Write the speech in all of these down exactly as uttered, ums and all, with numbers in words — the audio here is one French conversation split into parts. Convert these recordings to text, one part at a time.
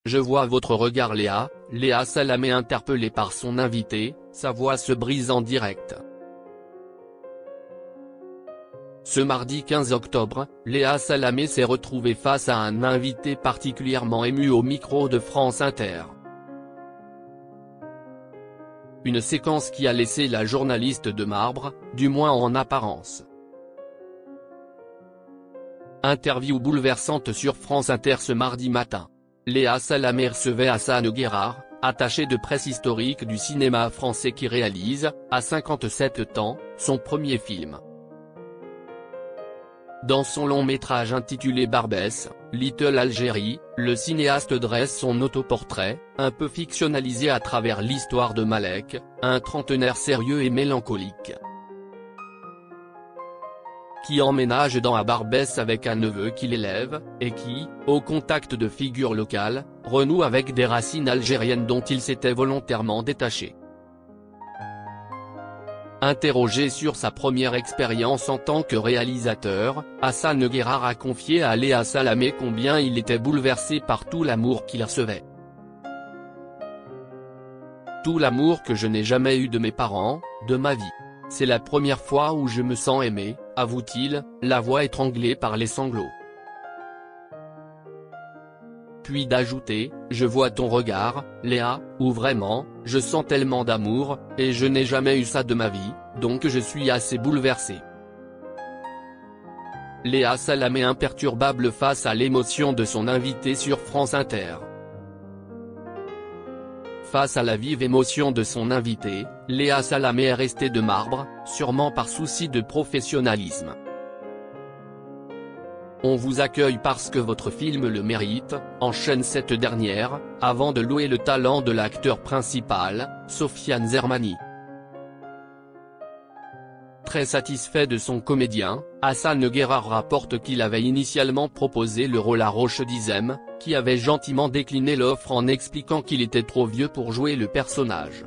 Je vois votre regard Léa, Léa Salamé interpellée par son invité, sa voix se brise en direct. Ce mardi quinze octobre, Léa Salamé s'est retrouvée face à un invité particulièrement ému au micro de France Inter. Une séquence qui a laissé la journaliste de marbre, du moins en apparence. Interview bouleversante sur France Inter ce mardi matin. Léa Salamé recevait Hassan Guérard, attaché de presse historique du cinéma français qui réalise, à cinquante-sept ans, son premier film. Dans son long métrage intitulé Barbès, Little Algérie, le cinéaste dresse son autoportrait, un peu fictionnalisé à travers l'histoire de Malek, un trentenaire sérieux et mélancolique, qui emménage dans à Barbès avec un neveu qu'il élève, et qui, au contact de figures locales, renoue avec des racines algériennes dont il s'était volontairement détaché. Interrogé sur sa première expérience en tant que réalisateur, Hassan Guérard a confié à Léa Salamé combien il était bouleversé par tout l'amour qu'il recevait. Tout l'amour que je n'ai jamais eu de mes parents, de ma vie. C'est la première fois où je me sens aimé, avoue-t-il, la voix étranglée par les sanglots. Puis d'ajouter, je vois ton regard, Léa, où vraiment, je sens tellement d'amour, et je n'ai jamais eu ça de ma vie, donc je suis assez bouleversé. Léa Salamé imperturbable face à l'émotion de son invité sur France Inter. Face à la vive émotion de son invité, Léa Salamé est restée de marbre, sûrement par souci de professionnalisme. On vous accueille parce que votre film le mérite, enchaîne cette dernière, avant de louer le talent de l'acteur principal, Sofiane Zermani. Très satisfait de son comédien, Hassan Guérard rapporte qu'il avait initialement proposé le rôle à Roche Dizem, qui avait gentiment décliné l'offre en expliquant qu'il était trop vieux pour jouer le personnage.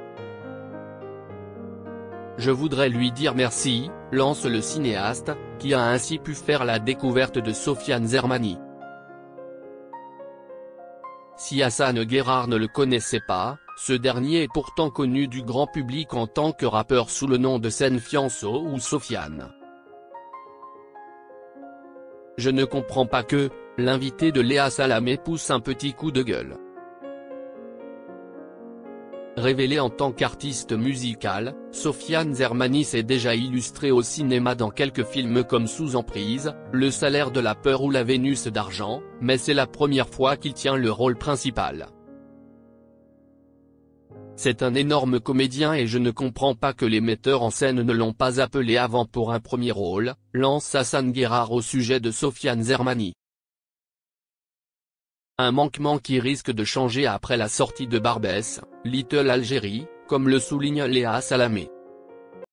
Je voudrais lui dire merci, lance le cinéaste, qui a ainsi pu faire la découverte de Sofiane Zermani. Si Hassan Guérard ne le connaissait pas, ce dernier est pourtant connu du grand public en tant que rappeur sous le nom de scène Fianso ou Sofiane. Je ne comprends pas que, l'invité de Léa Salamé pousse un petit coup de gueule. Révélé en tant qu'artiste musical, Sofiane Zermani s'est déjà illustré au cinéma dans quelques films comme Sous emprise, Le salaire de la peur ou La Vénus d'argent, mais c'est la première fois qu'il tient le rôle principal. C'est un énorme comédien et je ne comprends pas que les metteurs en scène ne l'ont pas appelé avant pour un premier rôle, lance Hassan Guérard au sujet de Sofiane Zermani. Un manquement qui risque de changer après la sortie de Barbès, Little Algérie, comme le souligne Léa Salamé.